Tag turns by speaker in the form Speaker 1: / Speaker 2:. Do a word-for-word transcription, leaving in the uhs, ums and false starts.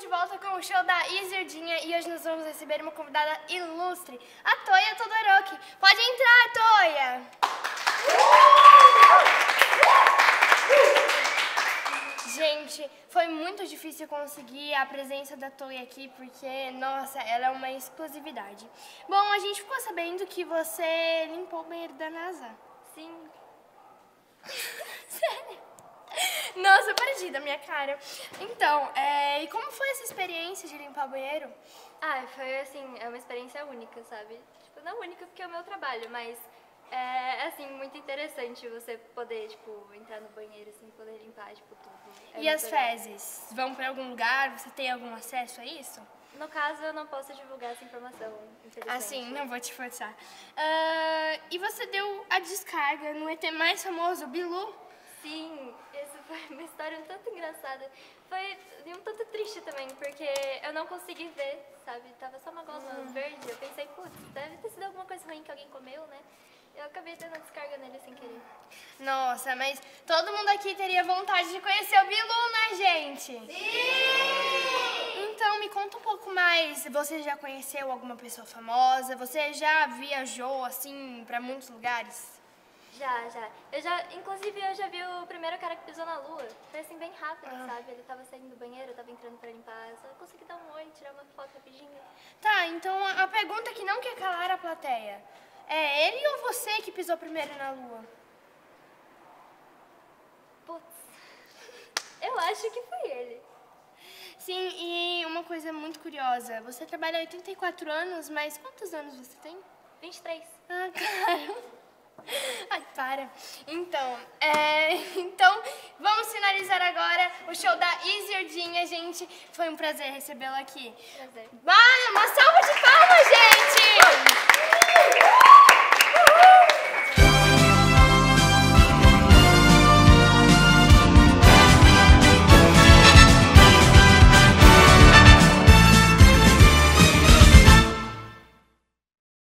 Speaker 1: volta com o show da Isildinha e hoje nós vamos receber uma convidada ilustre, a Toia Todoroki. Pode entrar, Toia! Gente, foi muito difícil conseguir a presença da Toia aqui porque, nossa, ela é uma exclusividade. Bom, a gente ficou sabendo que você limpou o banheiro da NASA.
Speaker 2: Sim.
Speaker 1: Sério? Nossa, eu perdi da minha cara. Então, é, e como foi essa experiência de limpar o banheiro?
Speaker 2: Ah, foi assim, é uma experiência única, sabe? Tipo, não única porque é o meu trabalho, mas é assim, muito interessante você poder, tipo, entrar no banheiro, assim, poder limpar, tipo, tudo. É
Speaker 1: E as
Speaker 2: muito legal.
Speaker 1: fezes? Vão pra algum lugar? Você tem algum acesso a isso?
Speaker 2: No caso, eu não posso divulgar essa informação, infelizmente.
Speaker 1: Assim, não vou te forçar. Ah, e você deu a descarga no E T mais famoso, o Bilu?
Speaker 2: Sim, essa foi uma história um tanto engraçada. Foi e um tanto triste também, porque eu não consegui ver, sabe? Tava só uma gosma
Speaker 1: Hum.
Speaker 2: verde. Eu pensei, putz, deve ter sido alguma coisa ruim que alguém comeu, né? Eu acabei dando a descarga nele sem querer.
Speaker 1: Nossa, mas todo mundo aqui teria vontade de conhecer o Bilu, né, gente? Sim! Então, me conta um pouco mais. Você já conheceu alguma pessoa famosa? Você já viajou, assim, pra muitos lugares?
Speaker 2: Já, já. Eu já, inclusive, eu já vi o primeiro cara que pisou na lua. Foi assim, bem rápido,
Speaker 1: Ah.
Speaker 2: sabe? Ele tava saindo do banheiro, eu tava entrando pra limpar. Eu só consegui dar um oi, tirar uma foto rapidinho.
Speaker 1: Tá, então a a pergunta que não quer calar a plateia. É ele ou você que pisou primeiro na Lua?
Speaker 2: Putz, eu acho que foi ele.
Speaker 1: Sim, e uma coisa muito curiosa. Você trabalha há oitenta e quatro anos, mas quantos anos você tem?
Speaker 2: vinte e três.
Speaker 1: Ah, claro. Ai, para. Então, é, então, vamos finalizar agora o show da Isildinha, gente. Foi um prazer recebê-la aqui.
Speaker 2: Prazer.
Speaker 1: Vai, uma salva de palmas, gente!